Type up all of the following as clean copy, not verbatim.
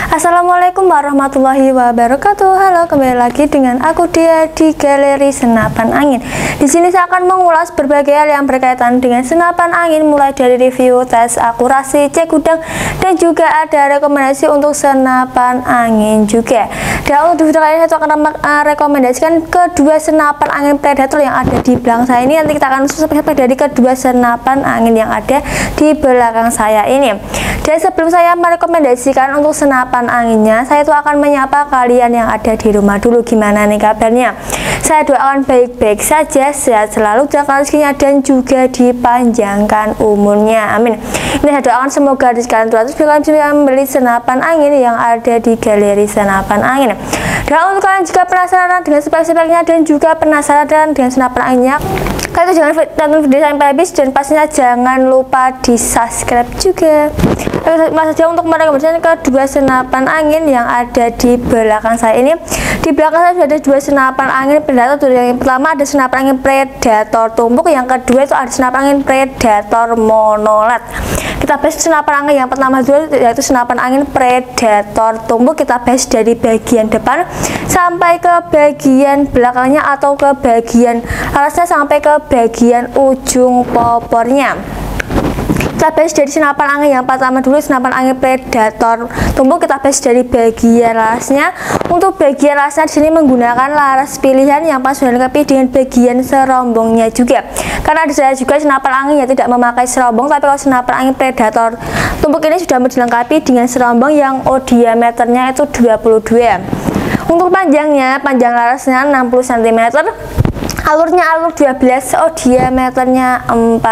Assalamualaikum warahmatullahi wabarakatuh. Halo, kembali lagi dengan aku Dia di Galeri Senapan Angin. Di sini saya akan mengulas berbagai hal yang berkaitan dengan senapan angin, mulai dari review, tes akurasi, cek gudang, dan juga ada rekomendasi untuk senapan angin juga. Dan untuk video kali ini saya akan merekomendasikan kedua senapan angin Predator yang ada di belakang saya ini. Nanti kita akan sampai dari kedua senapan angin yang ada di belakang saya ini. Dan sebelum saya merekomendasikan untuk senapan anginnya, saya tuh akan menyapa kalian yang ada di rumah dulu. Gimana nih kabarnya? Saya doakan baik-baik saja, sehat selalu, jangka rezekinya, dan juga dipanjangkan umurnya, amin. Ini saya doakan semoga rezeki kalian terus kalian bisa membeli senapan angin yang ada di Galeri Senapan Angin. Dan untuk kalian jika penasaran dengan spek-speknya dan juga penasaran dengan senapan anginnya, kalian jangan tonton video sampai habis, dan pastinya jangan lupa di subscribe juga. Mas saja untuk merekomendasikan kedua senapan angin yang ada di belakang saya ini. Di belakang saya sudah ada dua senapan angin Predator. Yang pertama ada senapan angin Predator tumpuk, yang kedua itu ada senapan angin Predator monoled. Kita bahas senapan angin yang pertama dulu, yaitu senapan angin Predator tumpuk. Kita bahas dari bagian depan sampai ke bagian belakangnya, atau ke bagian alasnya sampai ke bagian ujung popornya. Kita bahas dari senapan angin yang pertama dulu, senapan angin Predator tumpuk. Kita bahas dari bagian larasnya. Untuk bagian larasnya di sini menggunakan laras pilihan yang pas sudah dilengkapi dengan bagian serombongnya juga. Karena ada saya juga senapan angin yang tidak memakai serombong, tapi kalau senapan angin Predator tumpuk ini sudah dilengkapi dengan serombong yang diameternya itu 22. Untuk panjangnya, panjang larasnya 60 cm, alurnya alur 12, diameternya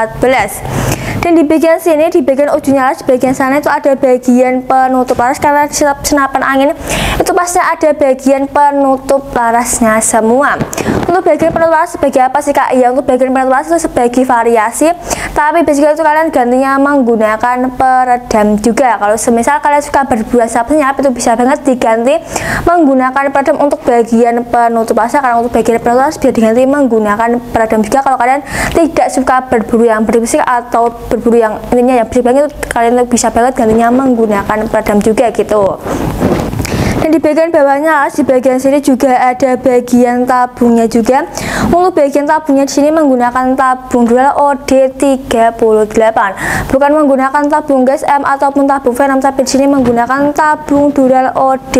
14. Dan di bagian sini, di bagian ujungnya laras, di bagian sana itu ada bagian penutup laras. Karena di senapan angin itu pasti ada bagian penutup larasnya semua. Untuk bagian penutup laras sebagai apa sih kak? Ya, untuk bagian penutup laras itu sebagai variasi, tapi biasanya itu kalian gantinya menggunakan peredam juga. Kalau semisal kalian suka berburu asap senyap, itu bisa banget diganti menggunakan peredam untuk bagian penutup laras. Karena untuk bagian penutup laras bisa diganti menggunakan peredam juga. Kalau kalian tidak suka berburu yang berisik atau berburu yang intinya yang bersih banget, kalian bisa banget gantinya menggunakan peredam juga gitu. Dan di bagian bawahnya, di bagian sini juga ada bagian tabungnya juga. Untuk bagian tabungnya di sini menggunakan tabung dual OD38, bukan menggunakan tabung gas M ataupun tabung Venom, tapi di sini menggunakan tabung dual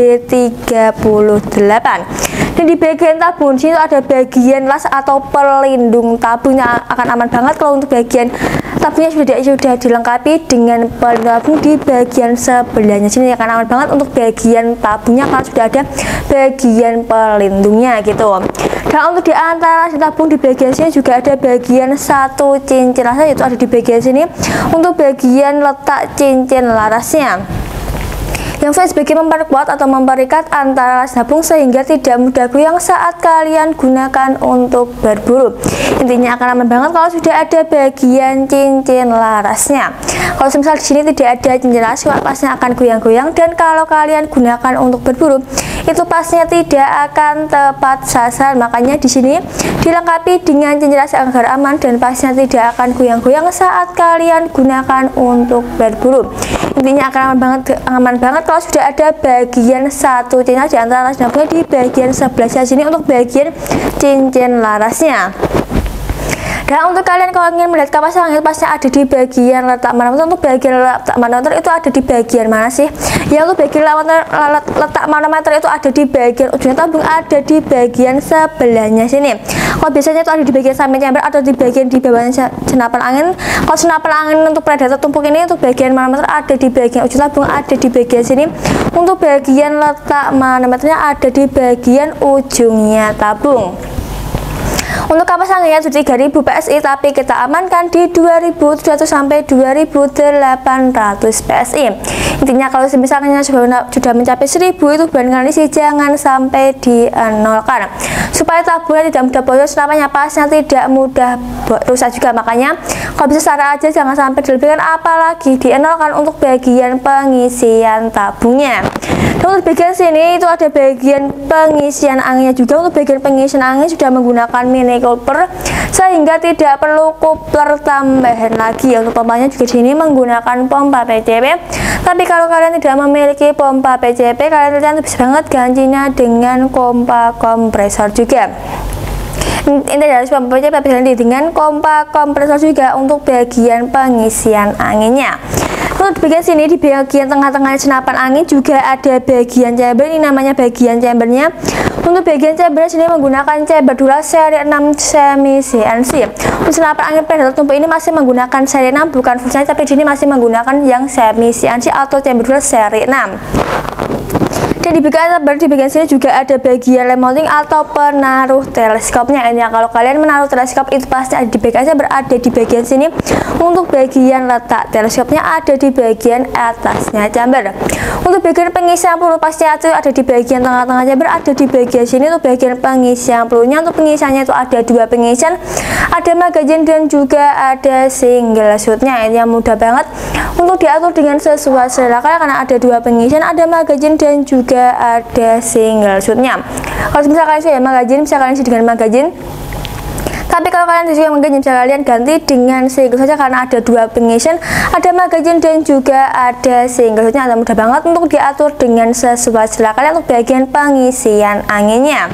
OD38. Dan di bagian tabung di sini ada bagian las atau pelindung tabungnya, akan aman banget kalau untuk bagian tabungnya sudah dilengkapi dengan pelindung tabung di bagian sebelahnya sini, akan aman banget untuk bagian tabungnya kalau sudah ada bagian pelindungnya gitu. Dan untuk di antara tabung di bagian sini juga ada bagian satu cincin larasnya, yaitu ada di bagian sini untuk bagian letak cincin larasnya, yang sebagai memperkuat atau memperikat antara laras tabung sehingga tidak mudah goyang saat kalian gunakan untuk berburu. Intinya akan aman banget kalau sudah ada bagian cincin larasnya. Kalau misal di sini tidak ada cincin laras, pastinya akan goyang-goyang, dan kalau kalian gunakan untuk berburu itu pastinya tidak akan tepat sasaran. Makanya di sini dilengkapi dengan cincin laras agar aman dan pastinya tidak akan goyang-goyang saat kalian gunakan untuk berburu. Intinya akan aman banget kalau sudah ada bagian satu cincin laras di antara laras tabungnya di bagian sebelah sini untuk bagian cincin larasnya. Dan untuk kalian kalau ingin melihat kapas angin, pasti ada di bagian letak manometer. Untuk bagian letak manometer itu ada di bagian mana sih? Ya, untuk bagian letak manometer itu ada di bagian ujung tabung, ada di bagian sebelahnya sini. Kalau biasanya itu ada di bagian samping chamber atau di bagian di bawahnya senapan angin. Kalau senapan angin untuk Predator tumpuk ini, untuk bagian manometer ada di bagian ujung tabung, ada di bagian sini. Untuk bagian letak manometernya ada di bagian ujungnya tabung. Untuk kapas anginnya 3000 PSI, tapi kita amankan di 2700 sampai 2800 PSI. Intinya kalau misalnya sudah mencapai 1000, itu bandingkan isi, jangan sampai di-nolkan supaya tabungnya tidak mudah bocor, senapannya pasnya tidak mudah rusak juga. Makanya kalau bisa secara aja jangan sampai dilebihkan, apalagi di-nolkan untuk bagian pengisian tabungnya. Dan untuk bagian sini itu ada bagian pengisian anginnya juga. Untuk bagian pengisian angin sudah menggunakan mini Mini Cooper, sehingga tidak perlu coupler tambahan lagi. Untuk pompanya juga di sini menggunakan pompa PCP. Tapi kalau kalian tidak memiliki pompa PCP, kalian bisa banget gantinya dengan pompa kompresor juga. Ini dari pompa PCP bisa ganti dengan pompa kompresor juga untuk bagian pengisian anginnya. Untuk bagian sini, di bagian tengah-tengah senapan angin juga ada bagian chamber, ini namanya bagian chambernya. Untuk bagian chamber sini menggunakan chamber Dura seri 6 semi CNC. Untuk senapan angin predator tumpuk ini masih menggunakan seri 6, bukan full size, tapi di sini masih menggunakan yang semi CNC atau chamber Dura seri 6. Dan di bagian sini juga ada bagian lem mounting atau penaruh teleskopnya. Ini kalau kalian menaruh teleskop itu pasti ada di bagian berada di bagian sini. Untuk bagian letak teleskopnya ada di bagian atasnya chamber. Untuk bagian pengisian peluru pasti ada di bagian tengah-tengah chamber, ada di bagian sini. Untuk bagian pengisian pelurunya, untuk pengisiannya itu ada dua pengisian, ada magazine dan juga ada single shootnya. Ini yang mudah banget untuk diatur dengan sesuai selera karena ada dua pengisian, ada magazine dan juga ada single shootnya. Kalau misalkan saya magazine, bisa kalian isi dengan magazine. Tapi kalau kalian juga magazine, bisa kalian ganti dengan single saja karena ada dua pengisian, ada magazine dan juga ada single shootnya. Mudah banget untuk diatur dengan sesuai selera kalian untuk bagian pengisian anginnya.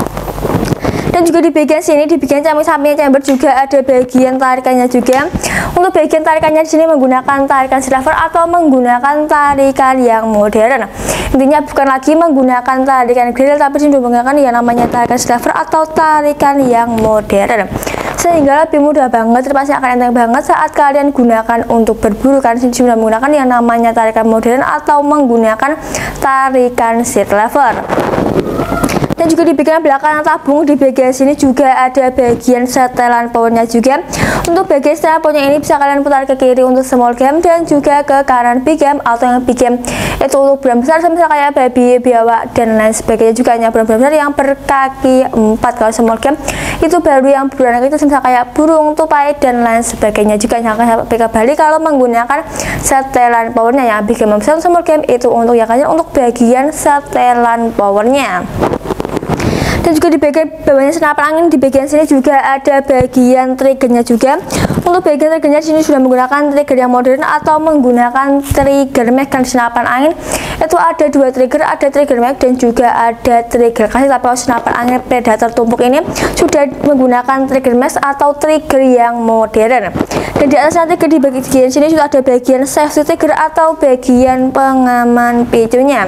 Dan juga di bagian sini, di bagian samping chamber juga ada bagian tarikannya juga. Untuk bagian tarikannya di sini menggunakan tarikan silver atau menggunakan tarikan yang modern. Intinya bukan lagi menggunakan tarikan grill, tapi di sini menggunakan yang namanya tarikan silver atau tarikan yang modern. Sehingga lebih mudah banget, pasti akan enteng banget saat kalian gunakan untuk berburu. Kan sini sudah menggunakan yang namanya tarikan modern atau menggunakan tarikan seat lever. Dan juga di bagian belakang tabung, di bagian sini juga ada bagian setelan powernya juga. Untuk bagian setelan powernya ini bisa kalian putar ke kiri untuk small game dan juga ke kanan big game, atau yang big game itu untuk brand besar misalnya kayak baby, biawak dan lain sebagainya. Juga hanya brand besar yang berkaki 4. Kalau small game itu baru yang berulang itu misalnya kayak burung, tupai dan lain sebagainya. Juga yang akan PK Bali kalau menggunakan setelan powernya. Yang big game besar small game itu untuk yang kalian untuk bagian setelan powernya. Dan juga di bagian bawahnya senapan angin, di bagian sini juga ada bagian triggernya juga. Untuk bagian triggernya sini sudah menggunakan trigger yang modern atau menggunakan trigger mag. Dan senapan angin itu ada dua trigger, ada trigger mag dan juga ada trigger kasih. Tapi kalau senapan angin predator tumpuk ini sudah menggunakan trigger mag atau trigger yang modern. Dan di atas trigger di bagian sini sudah ada bagian safety trigger atau bagian pengaman picunya.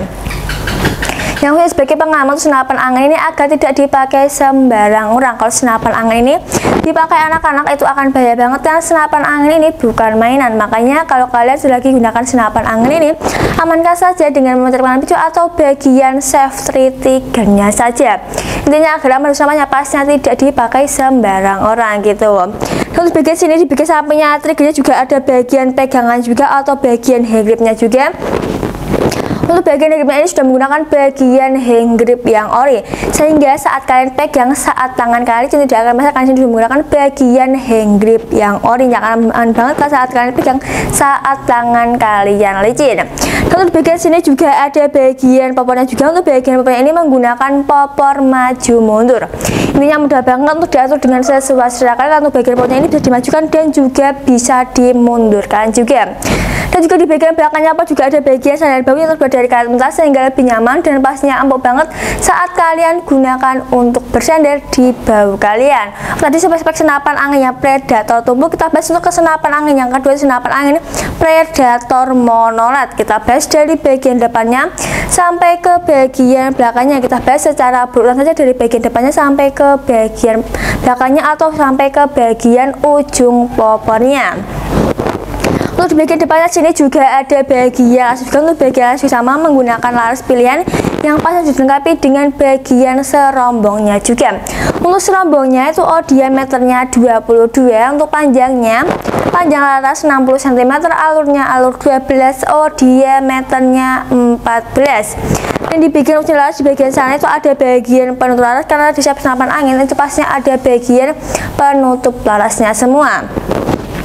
Yang sebagai pengaman senapan angin ini agar tidak dipakai sembarang orang. Kalau senapan angin ini dipakai anak-anak itu akan bahaya banget, dan senapan angin ini bukan mainan. Makanya kalau kalian sudah lagi gunakan senapan angin ini, amankan saja dengan memutar pengaman picu atau bagian safety triggernya saja. Intinya agar aman bersamanya, pasnya tidak dipakai sembarang orang gitu. Terus bagian sini, di bagian sampingnya triggernya juga ada bagian pegangan juga atau bagian hand gripnya juga. Untuk bagian hand grip ini sudah menggunakan bagian hand grip yang ori, sehingga saat kalian pegang, saat tangan kalian tidak akan basah. Kalian sudah menggunakan bagian hand grip yang ori, yang akan aman banget saat kalian pegang, saat tangan kalian licin. Untuk bagian sini juga ada bagian popornya juga. Untuk bagian popornya ini menggunakan popor maju mundur. Intinya mudah banget untuk diatur dengan sesuai selera kalian. Untuk bagian popornya ini bisa dimajukan dan juga bisa dimundurkan juga. Dan juga di bagian belakangnya apa juga ada bagian sandal bau yang terbuat dari karet mentah, sehingga lebih nyaman dan pastinya empuk banget saat kalian gunakan untuk bersandar di bau kalian. Tadi spek senapan anginnya predator tumpuk, kita bahas untuk ke senapan angin yang kedua, senapan angin predator monoled. Kita bahas dari bagian depannya sampai ke bagian belakangnya. Kita bahas secara berurutan saja dari bagian depannya sampai ke bagian belakangnya atau sampai ke bagian ujung popornya. Untuk di bagian depannya sini juga ada bagian laras juga. Untuk bagian laras sama menggunakan laras pilihan yang pasti dilengkapi dengan bagian serombongnya juga. Untuk serombongnya itu diameternya 22, untuk panjang laras 60 cm, alurnya alur 12, diameternya 14. Dan di bagian ujung laras di bagian sana itu ada bagian penutup laras, karena di senapan angin itu pastinya ada bagian penutup larasnya semua.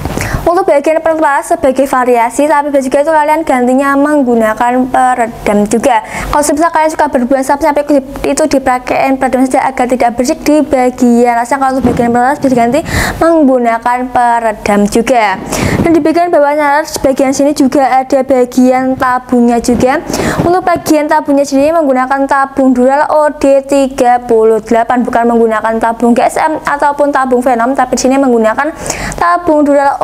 Untuk bagian penutup sebagai variasi, tapi jika itu kalian gantinya menggunakan peredam juga. Kalau misalnya kalian suka berbuat sampai itu dipakein peredam saja agar tidak bersih di bagian alasnya. Kalau untuk bagian penutup bisa diganti menggunakan peredam juga. Dan di bagian bawahnya, bagian sini juga ada bagian tabungnya juga. Untuk bagian tabungnya sini menggunakan tabung Dural OD38, bukan menggunakan tabung GSM ataupun tabung Venom, tapi di sini menggunakan tabung Dural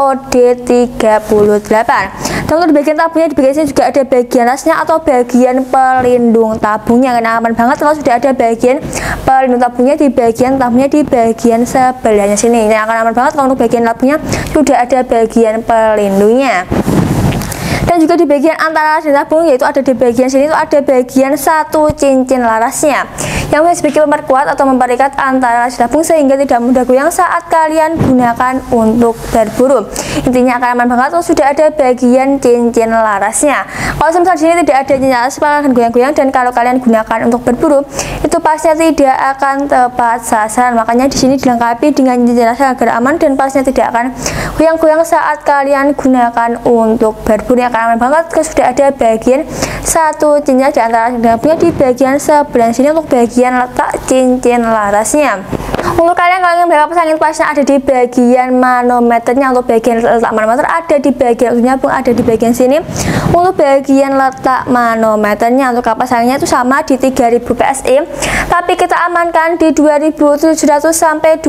OD38. Dan untuk di bagian tabungnya, di bagian sini juga ada bagian lasnya atau bagian pelindung tabungnya. Karena aman banget kalau sudah ada bagian pelindung tabungnya di bagian tabungnya di bagian sebelahnya sini. Ini akan aman banget kalau untuk bagian tabungnya sudah ada bagian pelindungnya. Dan juga di bagian antara laras dan tabung, yaitu ada di bagian sini itu ada bagian satu cincin larasnya yang sebagai memperkuat atau memperikat antara laras dan tabung sehingga tidak mudah goyang saat kalian gunakan untuk berburu. Intinya akan aman banget kalau sudah ada bagian cincin larasnya. Kalau misalnya di sini tidak ada cincin laras, maka akan goyang-goyang, dan kalau kalian gunakan untuk berburu itu pastinya tidak akan tepat sasaran. Makanya di sini dilengkapi dengan cincin laras agar aman dan pastinya tidak akan goyang-goyang saat kalian gunakan untuk berburu. Aman banget kalau sudah ada bagian satu cincin di antara tabungnya di bagian sebelah sini untuk bagian letak cincin larasnya. Untuk kalian kalau ingin backup angin pasnya ada di bagian manometernya. Untuk bagian letak manometer ada di bagian nyambung, ada di bagian sini. Untuk bagian letak manometernya untuk kapas anginnya itu sama di 3000 PSI, tapi kita amankan di 2700 sampai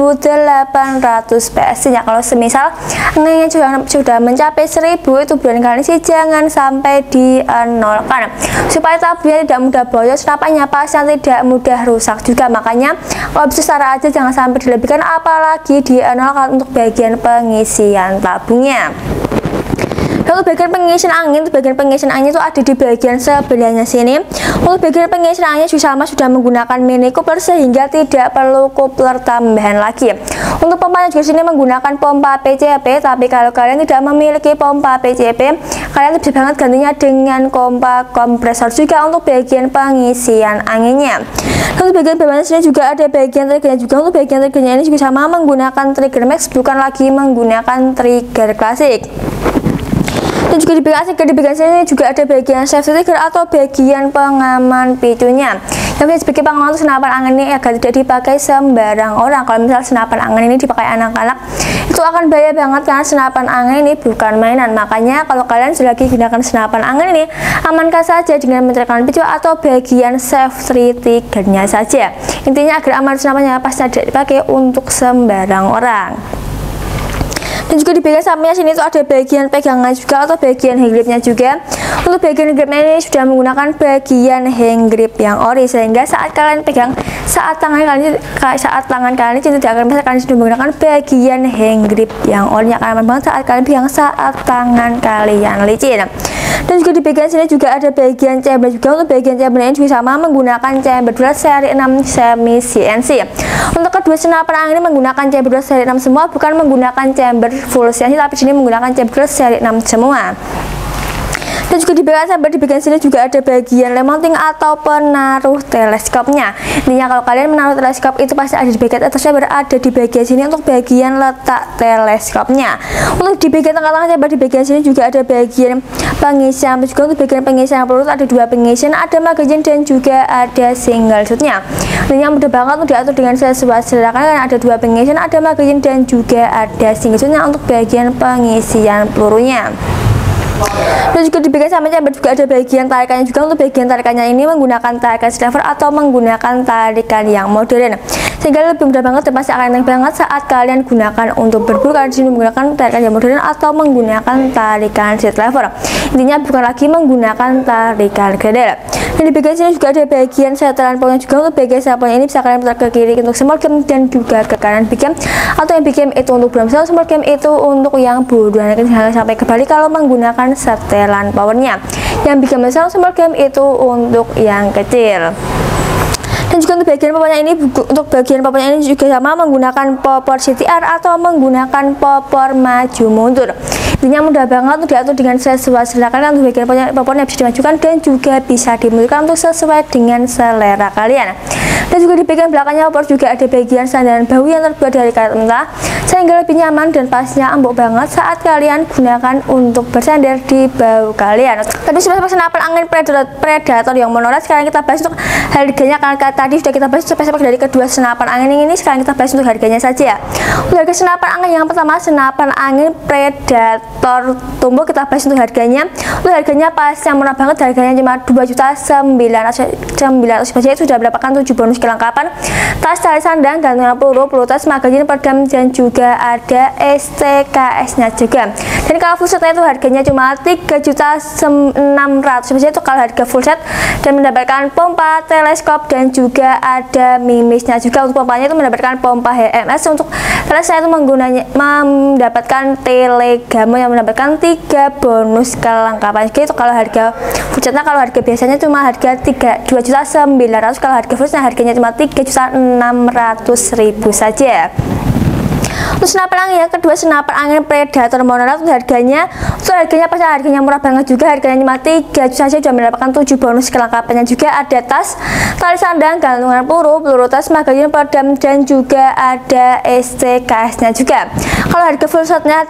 2800 PSI ya. Kalau semisal anginnya sudah mencapai 1000 itu bulan kali sih jangan sampai di-nolkan supaya tabungnya tidak mudah boyok, senapannya pasnya tidak mudah rusak juga. Makanya kalau bisa secara aja jangan sampai dilebihkan, apalagi di-nolkan untuk bagian pengisian tabungnya. Untuk bagian pengisian angin, itu ada di bagian sebelahnya sini. Untuk bagian pengisian anginnya juga sama, sudah menggunakan mini coupler sehingga tidak perlu coupler tambahan lagi. Untuk pompanya juga sini menggunakan pompa PCP, tapi kalau kalian tidak memiliki pompa PCP, kalian bisa banget gantinya dengan pompa kompresor juga untuk bagian pengisian anginnya. Untuk bagian bawahnya sini juga ada bagian triggernya juga. Untuk bagian triggernya ini juga sama, menggunakan trigger max, bukan lagi menggunakan trigger klasik. Dan juga di bagian sini juga ada bagian safety trigger atau bagian pengaman picunya. Yang sebagai pengaman untuk senapan angin ini agar tidak dipakai sembarang orang. Kalau misal senapan angin ini dipakai anak-anak itu akan bahaya banget karena senapan angin ini bukan mainan. Makanya kalau kalian lagi gunakan senapan angin ini, amankan saja dengan mencetakkan picu atau bagian safety triggernya saja. Intinya agar aman senapannya pasti tidak dipakai untuk sembarang orang. Dan juga di bagian sampingnya sini itu ada bagian pegangan juga atau bagian hand gripnya juga. Untuk bagian gripnya ini sudah menggunakan bagian hand grip yang ori sehingga saat kalian pegang, saat tangan kalian tidak akan bisa kalian sudah menggunakan bagian hand grip yang ori, akan aman banget saat kalian pegang saat tangan kalian licin. Dan juga di bagian sini juga ada bagian chamber juga. Untuk bagian chamber ini juga sama, menggunakan chamber Dural seri 6 semi CNC. Untuk kedua senapan angin ini menggunakan chamber Dural seri 6 semua, bukan menggunakan chamber full CNC, tapi sini menggunakan chamber Dural seri 6 semua. Dan juga di bagian sini juga ada bagian lem mounting atau penaruh teleskopnya. Intinya kalau kalian menaruh teleskop itu pasti ada di bagian atasnya, berada di bagian sini untuk bagian letak teleskopnya. Untuk di bagian tengah-tengahnya di bagian sini juga ada bagian pengisian. Juga untuk bagian pengisian peluru ada dua pengisian, ada magazine dan juga ada single shootnya. Intinya mudah banget untuk diatur dengan sesuai selera karena ada dua pengisian, ada magazine dan juga ada single shootnya untuk bagian pengisian pelurunya. Dan juga di bagian sampingnya juga ada bagian tarikannya juga. Untuk bagian tarikannya ini menggunakan tarikan silver atau menggunakan tarikan yang modern sehingga lebih mudah banget dan pasti akan enteng banget saat kalian gunakan untuk berburu, karena disini menggunakan tarikan yang modern atau menggunakan tarikan silver. Intinya bukan lagi menggunakan tarikan gradel. Dan di bagian sini juga ada bagian setelan pokoknya juga. Untuk bagian setelan pokoknya ini bisa kalian putar ke kiri untuk small game dan juga ke kanan big game, atau yang big game itu untuk buruan besar, small game itu untuk yang buruan sampai kembali kalau menggunakan setelan powernya. Yang big game besar, small game itu untuk yang kecil. Dan juga untuk bagian popornya ini juga sama, menggunakan popor CTR atau menggunakan popor maju mundur. Intinya mudah banget untuk diatur dengan sesuai selera kalian. Untuk bagian popornya bisa dimajukan dan juga bisa dimundurkan untuk sesuai dengan selera kalian. Dan juga di bagian belakangnya popor juga ada bagian sandaran bahu yang terbuat dari karet mentah sehingga lebih nyaman dan pastinya empuk banget saat kalian gunakan untuk bersandar di bahu kalian. Tadi sudah senapan angin predator yang monorat, sekarang kita bahas untuk harganya. Karena tadi sudah kita bahas spek-spek dari kedua senapan angin ini, sekarang kita bahas untuk harganya saja ya. Untuk harga senapan angin yang pertama, senapan angin predator tumbuh, kita bahas untuk harganya. Untuk harganya pas yang murah banget, harganya cuma 2.900.000 saja, sudah mendapatkan 7 bonus kelengkapan, tas, tali sandang, gantungan peluru tas, magazin, peredam, dan juga ada STKS nya juga. Dan kalau full setnya itu harganya cuma 3.600.000 saja, itu kalau harga full set, dan mendapatkan pompa, teleskop, dan juga ada mimisnya juga. Untuk pompanya itu mendapatkan pompa HMS, untuk telesnya itu mendapatkan telegamo yang mendapatkan 3 bonus kelengkapan. Jadi itu kalau harga full setnya, kalau harga biasanya cuma harga 2.900.000, kalau harga full setnya harganya cuma 3.600.000 saja. Untuk senapan angin yang kedua, senapan angin predator monorat, harganya pas harganya murah banget juga, harganya cuma 3 juta saja, sudah mendapatkan 7 bonus kelengkapannya juga, ada tas, tali sandang, gantungan peluru tas, magazin, peredam, dan juga ada STKS nya juga. Kalau harga full setnya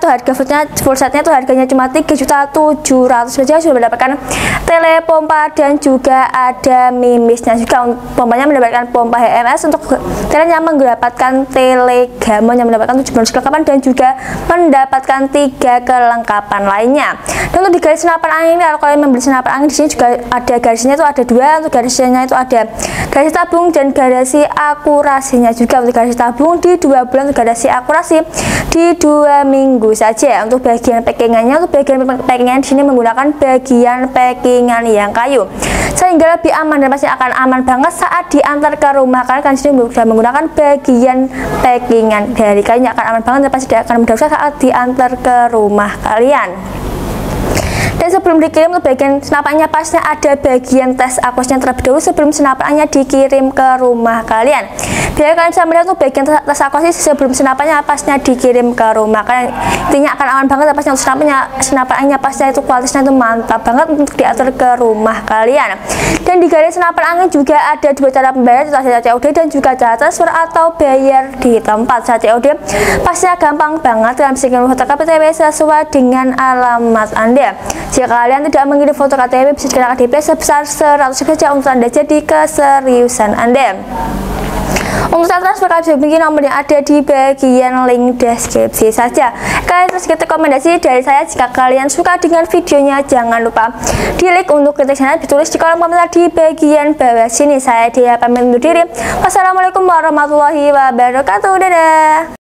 itu harganya cuma 3.700.000 saja, sudah mendapatkan telepompa dan juga ada mimisnya juga. Untuk pompanya mendapatkan pompa HMS, untuk kalian yang mendapatkan telegamo yang mendapatkan 7 bonus kelengkapan dan juga mendapatkan 3 kelengkapan lainnya. Dan untuk di garis senapan angin, kalau kalian membeli senapan angin, di sini juga ada garisnya, itu ada 2. Untuk garisnya itu ada garis tabung dan garasi akurasinya juga. Untuk garis tabung di 2 bulan, untuk garasi akurasi di 2 minggu saja. Untuk bagian packingannya, di sini menggunakan bagian packingan yang kayu, sehingga lebih aman dan pasti akan aman banget saat diantar ke rumah kalian. Kan di sini sudah menggunakan bagian packingan dari kayu, akan aman banget dan pasti tidak akan mudah saat diantar ke rumah kalian. Dan sebelum dikirim, untuk bagian senapannya pasnya ada bagian tes akusnya terlebih dahulu sebelum senapannya dikirim ke rumah kalian. Biar kalian bisa melihat untuk bagian tes akusnya sebelum senapannya pasnya dikirim ke rumah kalian. Intinya akan aman banget, pasnya untuk senapannya pasnya itu kualitasnya itu mantap banget untuk diatur ke rumah kalian. Dan di garis senapan angin juga ada 2 cara pembayaran, cara COD dan juga cara transfer atau bayar di tempat. Cara COD pasnya gampang banget, kalian bisa kirim foto KTP sesuai dengan alamat Anda. Jika kalian tidak mengirim foto KTP, bisa dikenakan DP sebesar 100 saja untuk Anda jadi keseriusan Anda. Untuk transfer kalian bisa hubungi nomor yang ada di bagian link deskripsi saja. Kalian terus kita rekomendasi dari saya, jika kalian suka dengan videonya, jangan lupa di like untuk kritik channel, ditulis di kolom komentar di bagian bawah sini. Saya Dia pamit undur diri. Wassalamualaikum warahmatullahi wabarakatuh. Dadah.